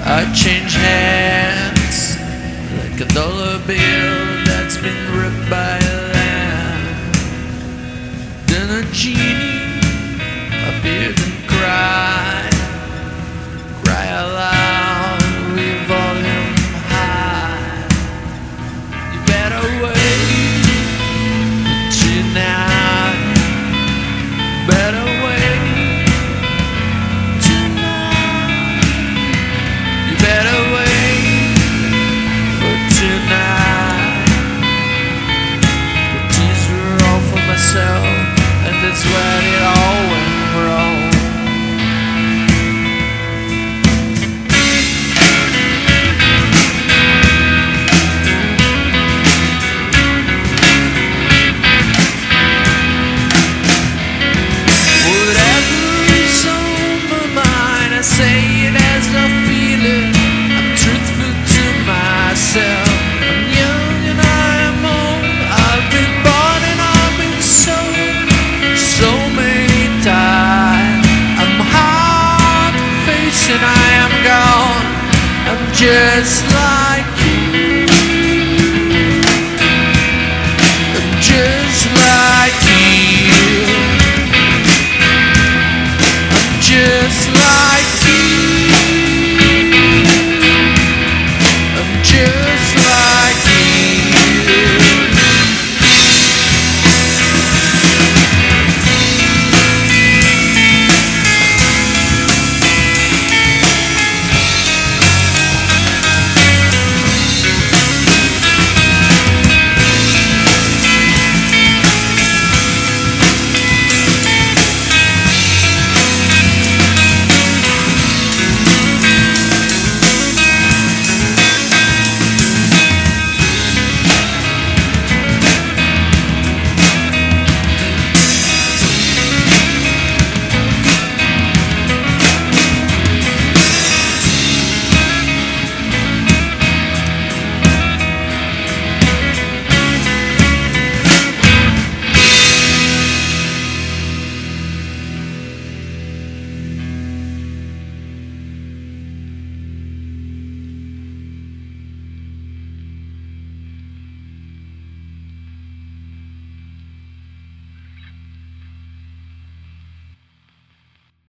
I change hands like a dollar bill that's been ripped by a lamb. Then a genie appeared and cried, cry aloud with volume high. You better wait for tonight. Better wait tonight. You better wait for tonight. The tears were all for myself, and that's when it all went wrong. Whatever is on my mind, I say it as I feel it. I'm truthful to myself. I'm young and I am old. I've been born and I've been sold so many times. I'm hard to face and I am gone. I'm just like